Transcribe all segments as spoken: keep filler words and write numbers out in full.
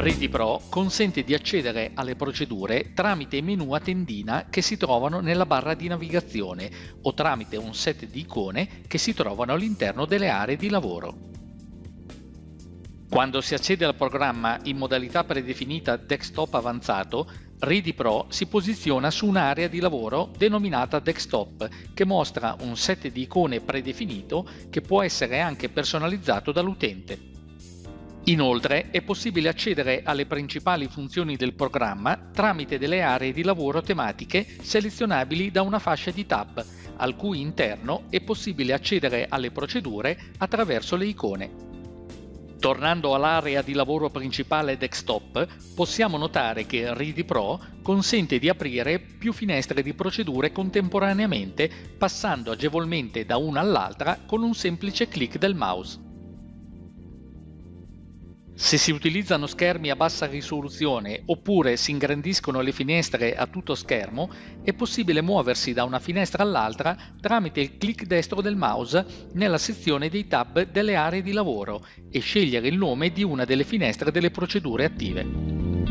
ReadyPro consente di accedere alle procedure tramite i menu a tendina che si trovano nella barra di navigazione o tramite un set di icone che si trovano all'interno delle aree di lavoro. Quando si accede al programma in modalità predefinita desktop avanzato, ReadyPro si posiziona su un'area di lavoro denominata desktop che mostra un set di icone predefinito che può essere anche personalizzato dall'utente. Inoltre è possibile accedere alle principali funzioni del programma tramite delle aree di lavoro tematiche selezionabili da una fascia di tab, al cui interno è possibile accedere alle procedure attraverso le icone. Tornando all'area di lavoro principale desktop, possiamo notare che ReadyPro consente di aprire più finestre di procedure contemporaneamente, passando agevolmente da una all'altra con un semplice clic del mouse. Se si utilizzano schermi a bassa risoluzione oppure si ingrandiscono le finestre a tutto schermo, è possibile muoversi da una finestra all'altra tramite il clic destro del mouse nella sezione dei tab delle aree di lavoro e scegliere il nome di una delle finestre delle procedure attive.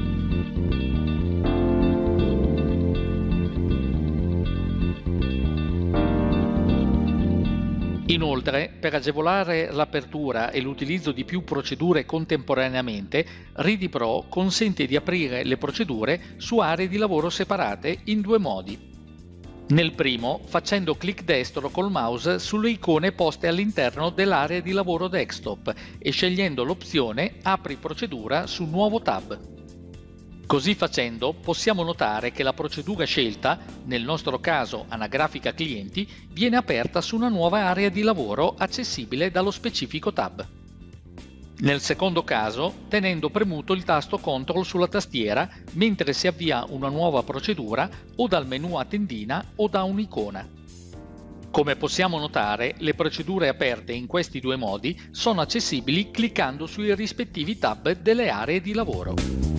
Inoltre, per agevolare l'apertura e l'utilizzo di più procedure contemporaneamente, ReadyPro consente di aprire le procedure su aree di lavoro separate in due modi. Nel primo, facendo clic destro col mouse sulle icone poste all'interno dell'area di lavoro desktop e scegliendo l'opzione Apri procedura su nuovo tab. Così facendo possiamo notare che la procedura scelta, nel nostro caso anagrafica clienti, viene aperta su una nuova area di lavoro accessibile dallo specifico tab. Nel secondo caso, tenendo premuto il tasto control sulla tastiera mentre si avvia una nuova procedura o dal menu a tendina o da un'icona. Come possiamo notare, le procedure aperte in questi due modi sono accessibili cliccando sui rispettivi tab delle aree di lavoro.